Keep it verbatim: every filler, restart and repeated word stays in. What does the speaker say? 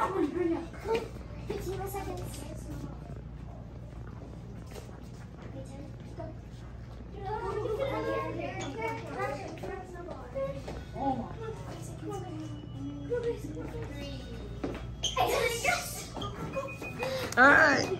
fifteen more seconds. Oh my. Three. All right.